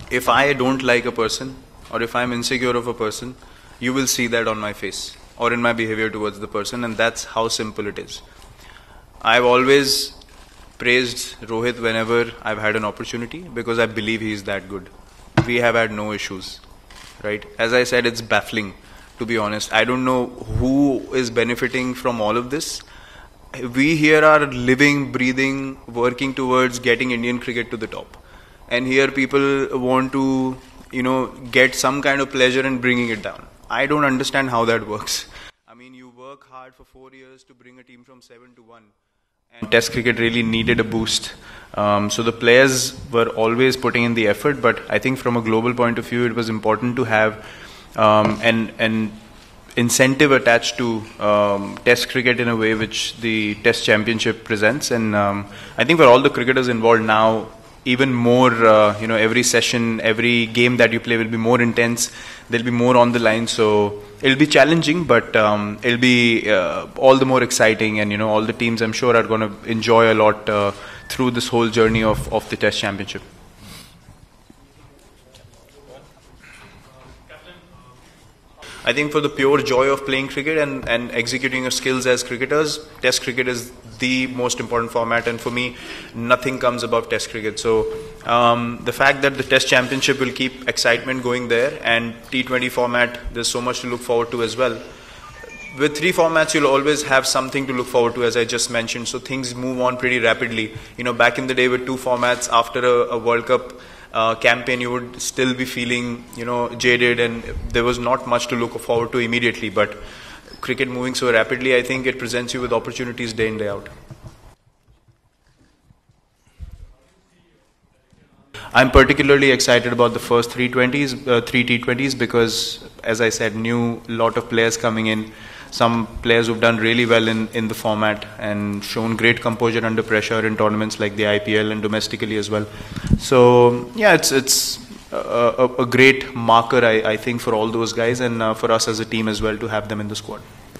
if I don't like a person or if I'm insecure of a person, you will see that on my face or in my behavior towards the person, and that's how simple it is. I've always praised Rohit whenever I've had an opportunity because I believe he's that good. We have had no issues, right? As I said, it's baffling, to be honest. I don't know who is benefiting from all of this. We here are living, breathing, working towards getting Indian cricket to the top. And here people want to, get some kind of pleasure in bringing it down. I don't understand how that works. I mean, you work hard for 4 years to bring a team from 7 to 1. And Test cricket really needed a boost. So the players were always putting in the effort, but I think from a global point of view, it was important to have an incentive attached to Test cricket in a way which the Test Championship presents. And I think for all the cricketers involved now, even more, every session, every game that you play will be more intense. There'll be more on the line. So it'll be challenging, but it'll be all the more exciting. And, all the teams, I'm sure, are going to enjoy a lot through this whole journey of the Test Championship. I think for the pure joy of playing cricket and executing your skills as cricketers, Test cricket is the most important format, and for me, nothing comes above Test cricket. So the fact that the Test Championship will keep excitement going there, and T20 format, there's so much to look forward to as well. With 3 formats, you'll always have something to look forward to, as I just mentioned, so things move on pretty rapidly. Back in the day with 2 formats, after a World Cup campaign, you would still be feeling, jaded, and there was not much to look forward to immediately. But cricket moving so rapidly, I think it presents you with opportunities day in, day out. I'm particularly excited about the first 3 T20s because, as I said, new lot of players coming in. Some players who've done really well in the format and shown great composure under pressure in tournaments like the IPL and domestically as well. So yeah, it's a great marker, I think, for all those guys and for us as a team as well to have them in the squad.